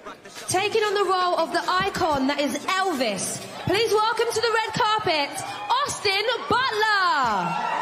Taking on the role of the icon that is Elvis, please welcome to the red carpet, Austin Butler.